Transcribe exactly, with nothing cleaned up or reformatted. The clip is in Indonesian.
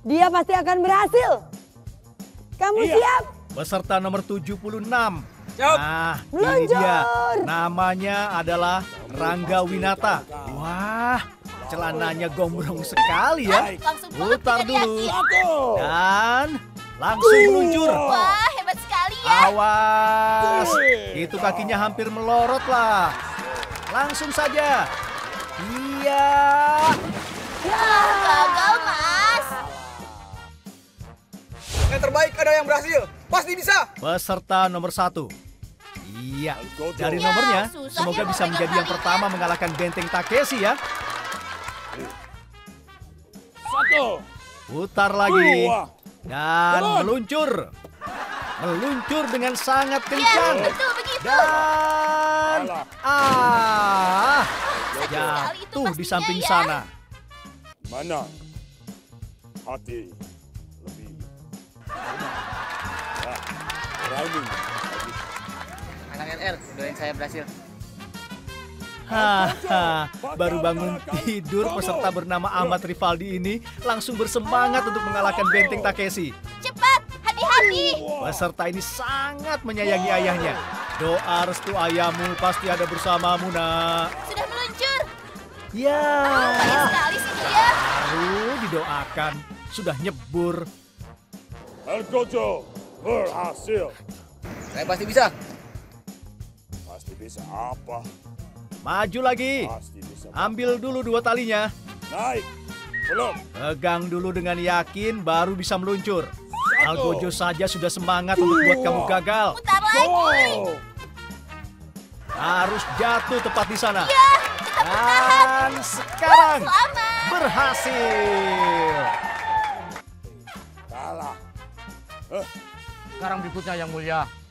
Dia pasti akan berhasil. Kamu Iya. siap? Peserta nomor tujuh puluh enam. Siap. Nah, ini Meluncur. dia. Namanya adalah Rangga Winata. Wah, celananya gombrong sekali ya. Langsung peluk Putar dengan dulu. yakin. Satu. Dan langsung meluncur. Wah, hebat sekali ya. Awas, itu kakinya hampir melorot lah. Langsung saja. Iya. Gagal, Mas. Yang terbaik ada yang berhasil. Pasti bisa. Peserta nomor satu. Iya, dari nomornya, Ya, susah semoga ya bisa mau menjadi pegang yang pertama mengalahkan Benteng Takeshi ya. Satu. Putar lagi. Dua. Dan Turun. meluncur. Meluncur dengan sangat Ya, kencang. betul begitu. Dan Alah. ah, sekali itu jatuh di pastinya samping ya. sana. Mana hati lebih nah, rhyming. Anak R R, doain saya berhasil. Haha, baru bangun tidur peserta bernama Ahmad Rivaldi ini langsung bersemangat untuk mengalahkan Benteng Takeshi. Cepat, hati-hati. Peserta ini sangat menyayangi ayahnya. Doa restu ayahmu pasti ada bersamamu, nak. Sudah meluncur. Ya, Banyak sekali sih dia. baru didoakan, sudah nyebur. El Gojo berhasil. Saya pasti bisa. Pasti bisa apa? Maju lagi, Pasti bisa. ambil dulu dua talinya. Naik. Belum. Pegang dulu dengan yakin, baru bisa meluncur. Algojo saja sudah semangat untuk buat kamu gagal. Putar lagi. Oh. Harus jatuh tepat di sana. Ya, tetap bertahan. Dan sekarang Selamat. berhasil. Kalah. Sekarang berikutnya yang mulia.